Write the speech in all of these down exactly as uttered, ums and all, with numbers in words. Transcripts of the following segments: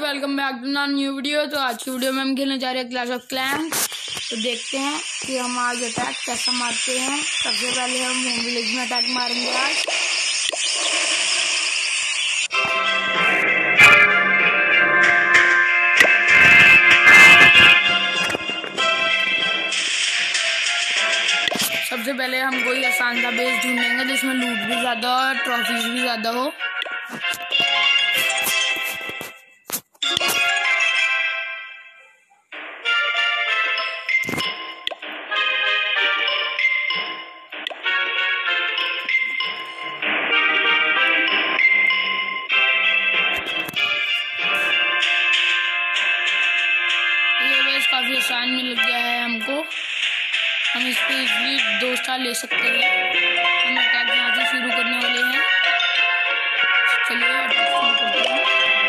Welcome back to ना new video. तो आज की वीडियो में हम खेलने जा रहे हैं क्लैश ऑफ क्लैंस। तो देखते हैं कि हम आज अटैक कैसा मारते हैं। सबसे पहले हम होम विलेज में अटैक मारेंगे आज। सबसे पहले हम कोई आसान सा बेस ढूंढेंगे जिसमें लूट भी ज्यादा हो और ट्रॉफीज भी ज्यादा हो। ये बेस काफी आसान मिल गया है हमको। हम इस पे इजली दो स्टार ले सकते हैं। हम अटैक यहाँ से शुरू करने वाले हैं। चलिए अटैक शुरू करते हैं।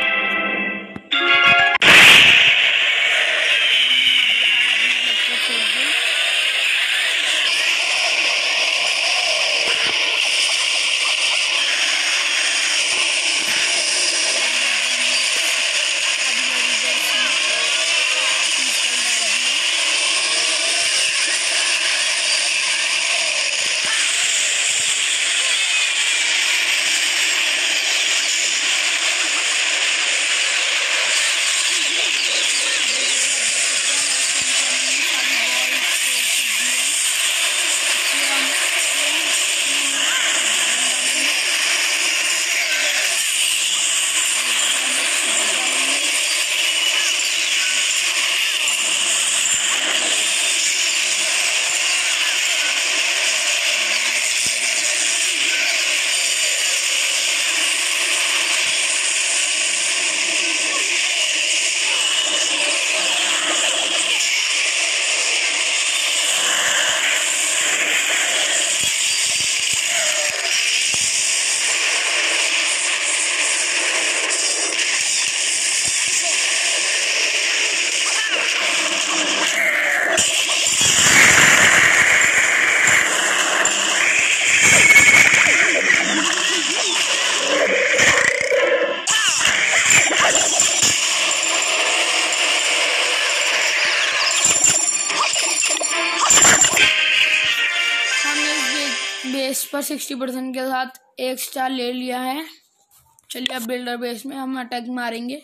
बेस पर सिक्सटी परसेंट के साथ एक स्टार ले लिया है। चलिए अब बिल्डर बेस में हम अटैक मारेंगे।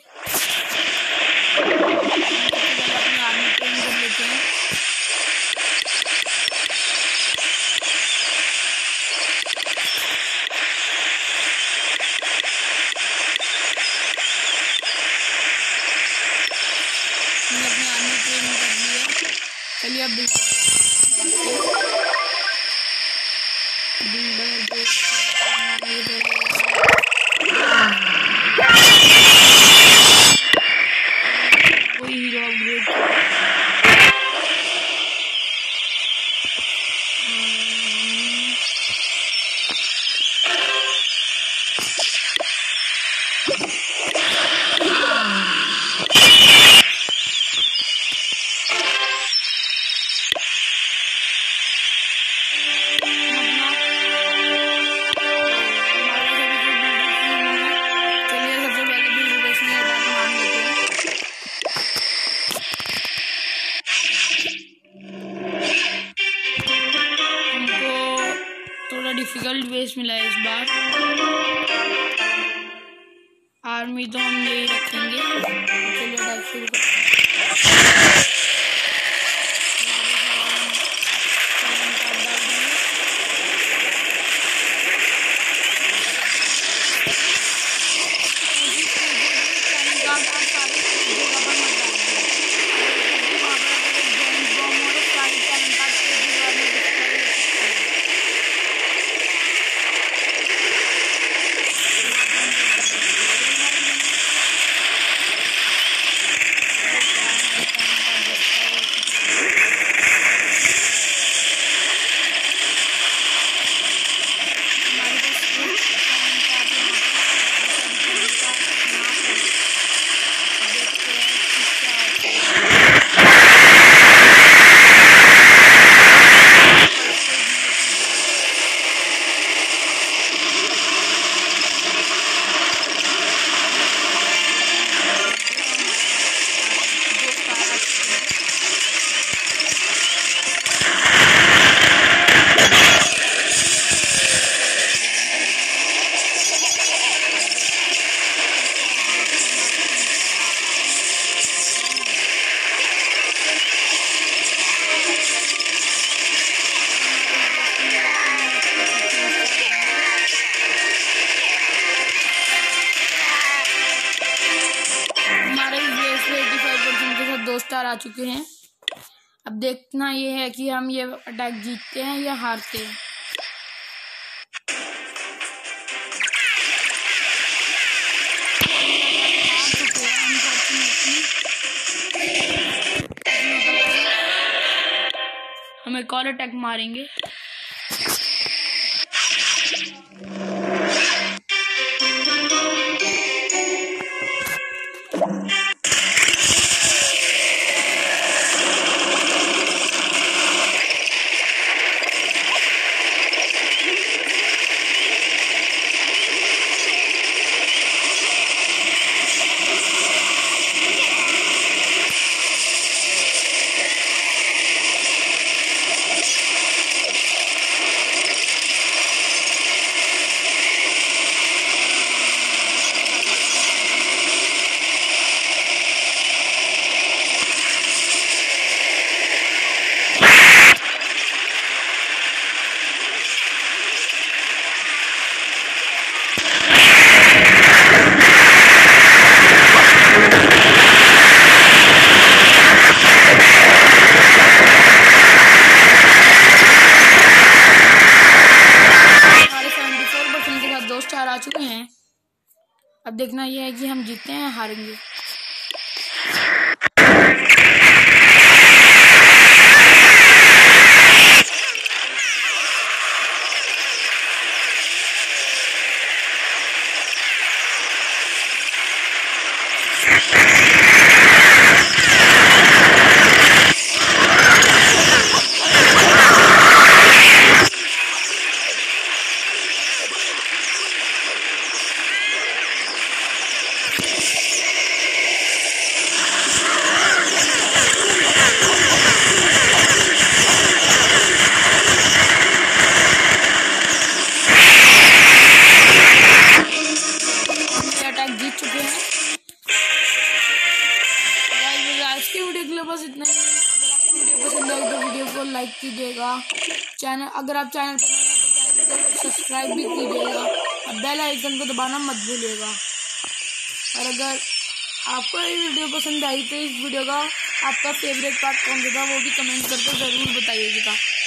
अपनी आर्मी ट्रेन कर लेते हैं। हमने अपनी आर्मी ट्रेन कर ली है। चलिए अब बिल्डर बेस कोई हीरो अपग्रेड डिफिकल्ट बेस मिला है इस बार। आर्मी तो हम यही रखेंगे। चलिए अटैक शुरू करते हैं। दो स्टार आ चुके हैं। अब देखना ये है कि हम ये अटैक जीतते हैं या हारते हैं। हम एक और अटैक मारेंगे। आ चुके हैं। अब देखना यह है कि हम जीतते हैं हारेंगे। जीत चुके हैं। आज की वीडियो के लिए बस इतना ही। अगर आपको वीडियो पसंद आई तो वीडियो को लाइक कीजिएगा। चैनल अगर आप चैनल पर नए हैं तो चैनल को सब्सक्राइब भी कीजिएगा और बेल आइकन को दबाना मत भूलिएगा। और अगर आपको ये वीडियो पसंद आई तो इस वीडियो का आपका फेवरेट पार्ट कौन सा था वो भी कमेंट करके ज़रूर बताइएगा।